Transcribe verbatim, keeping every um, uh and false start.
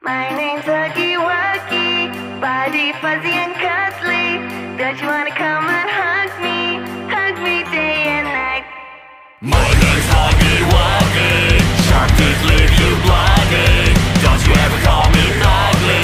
My name's Huggy Wuggy, body fuzzy and cuddly. Don't you wanna come and hug